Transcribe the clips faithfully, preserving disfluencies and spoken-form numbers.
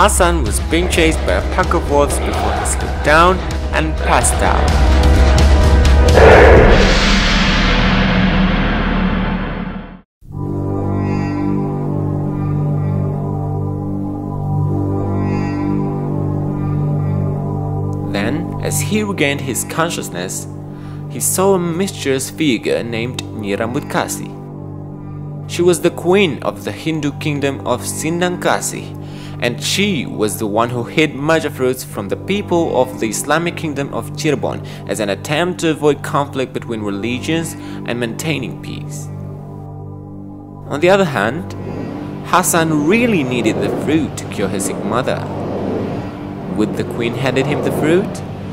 Hasan was being chased by a pack of wolves before he slipped down and passed out. Then, as he regained his consciousness, he saw a mysterious figure named Nyi Rambut Kasih. She was the queen of the Hindu kingdom of Sindang Kasih, and she was the one who hid Maja fruits from the people of the Islamic kingdom of Cirebon as an attempt to avoid conflict between religions and maintaining peace. On the other hand, Hasan really needed the fruit to cure his sick mother. Would the queen handed him the fruit?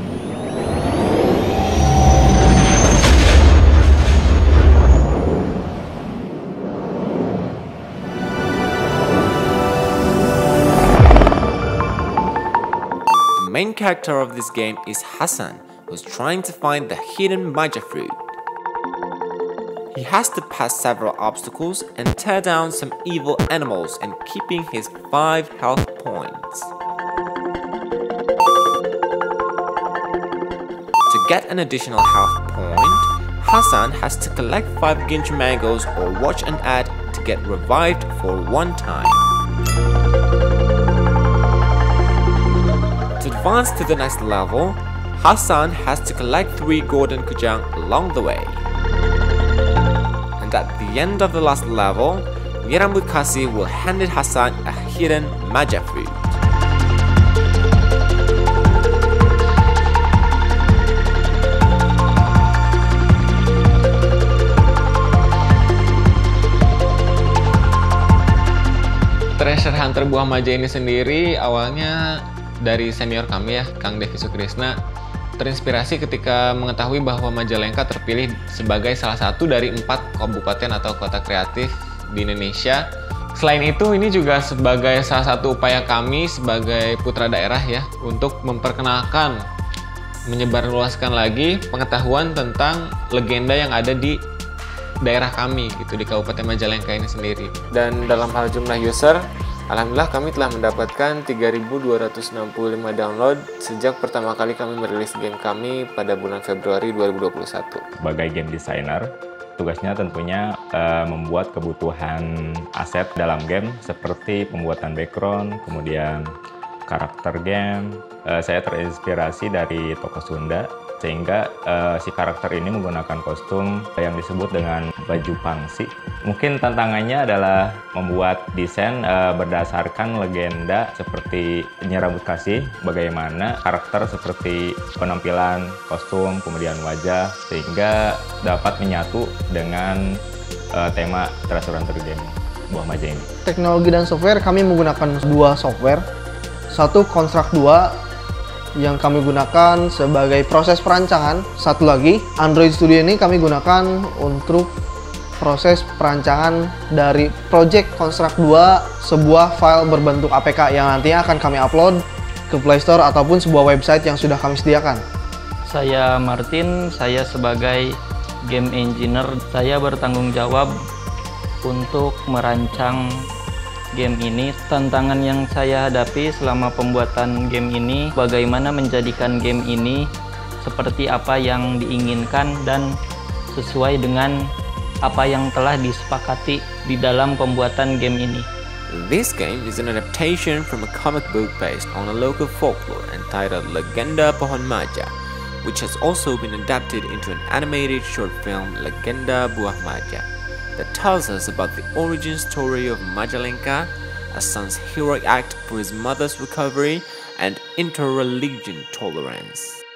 The main character of this game is Hasan, who's trying to find the hidden Maja fruit. He has to pass several obstacles and tear down some evil animals and keeping his five health points. To get an additional health point, Hasan has to collect five Ginchu mangoes or watch an ad to get revived for one time. To advance to the next level, Hasan has to collect three golden kujang along the way. And at the end of the last level, Nyi Rambut Kasih will hand Hasan a hidden Maja fruit. Treasure Hunter buah Maja ini sendiri awalnya dari senior kami ya, Kang Devi Sukrisna, terinspirasi ketika mengetahui bahwa Majalengka terpilih sebagai salah satu dari empat kabupaten atau kota kreatif di Indonesia. Selain itu, ini juga sebagai salah satu upaya kami sebagai putra daerah ya, untuk memperkenalkan, menyebarluaskan lagi pengetahuan tentang legenda yang ada di daerah kami gitu, di Kabupaten Majalengka ini sendiri. Dan dalam hal jumlah user, alhamdulillah kami telah mendapatkan tiga ribu dua ratus enam puluh lima download sejak pertama kali kami merilis game kami pada bulan Februari dua ribu dua puluh satu. Sebagai game designer, tugasnya tentunya uh, membuat kebutuhan aset dalam game seperti pembuatan background, kemudian karakter game. Uh, saya terinspirasi dari tokoh Sunda, sehingga uh, si karakter ini menggunakan kostum yang disebut dengan baju pangsi. Mungkin tantangannya adalah membuat desain uh, berdasarkan legenda seperti Nyi Rambut Kasih, bagaimana karakter seperti penampilan, kostum, kemudian wajah, sehingga dapat menyatu dengan uh, tema Treasure Hunter game buah Maja ini. Teknologi dan software, kami menggunakan dua software. Satu Construct dua yang kami gunakan sebagai proses perancangan. Satu lagi Android Studio ini kami gunakan untuk proses perancangan dari project Construct dua, sebuah file berbentuk A P K yang nantinya akan kami upload ke Play Store ataupun sebuah website yang sudah kami sediakan. Saya Martin, saya sebagai game engineer. Saya bertanggung jawab untuk merancang game ini. Tantangan yang saya hadapi selama pembuatan game ini, bagaimana menjadikan game ini seperti apa yang diinginkan dan sesuai dengan apa yang telah disepakati di dalam pembuatan game ini. This game is an adaptation from a comic book based on a local folklore entitled Legenda Pohon Maja, which has also been adapted into an animated short film, Legenda Buah Maja, that tells us about the origin story of Majalengka, a son's heroic act for his mother's recovery, and inter-religion tolerance.